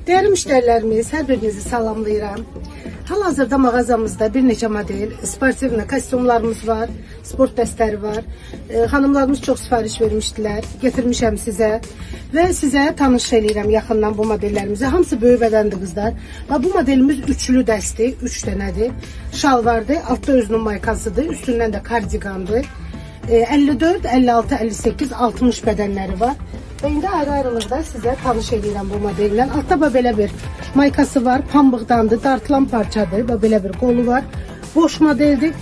Değerli müşterilerimiz, hər birinizi salamlayıram. Hal-hazırda mağazamızda bir neçə model sportivna kostyumlarımız var, sport dəstləri var. Hanımlarımız çox sifariş vermişdilər, getirmişəm sizə və sizə tanış eləyirəm yaxından bu modellərimizi. Hamısı böyük bədəndir qızlar. Və bu modelimiz üçlü dəstir, 3 dənədir. Şalvardır, altda özünün maykasıdır, üstündən də kardigandır. 54, 56, 58, 60 bədənləri var. Və indi ayrı-ayrılıqda sizə tanış edirəm bu modellə. Altda belə bir maykası var, pambıqdandır, dartılan parçadır və belə bir qolu var. Boş modeldir.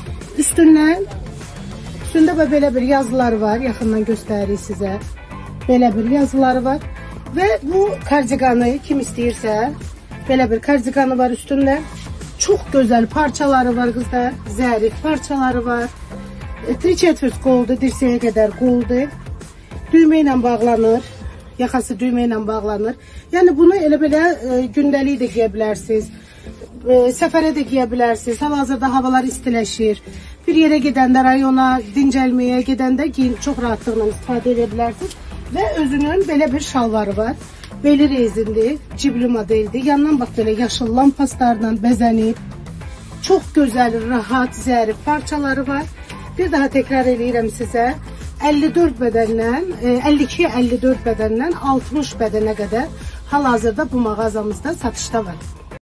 Üstündə belə bir yazıları var, yaxından göstəririk sizə. Belə bir yazıları var. Və bu kardiganı kim istəyirsə, belə bir kardiganı var üstündə. Çox gözəl parçaları var qızlar, zərif parçaları var. 3/4 qoldur, dirsəyə qədər qoldur. Düymə ilə bağlanır, yaxası düymə ilə bağlanır. Yəni bunu elə belə gündəlik də giyə bilərsiniz, səfərə də giyə bilərsiniz. Hal-hazırda havalar istiləşir. Bir yerə gedəndə, rayona, dincəlməyə gedəndə çox rahatlıqla istifadə edə bilərsiniz. Və özünün belə bir şalvarı var. Beli rezindir, cibli modeldir. Yandan bax belə yaşıl lampaslarla bəzənib. Çox gözəl, rahat, zərif parçaları var. Bir daha təkrar edirəm sizə. 54 bədəndən, 52-54 bədəndən 60 bədənə qədər hal-hazırda bu mağazamızda satışda var.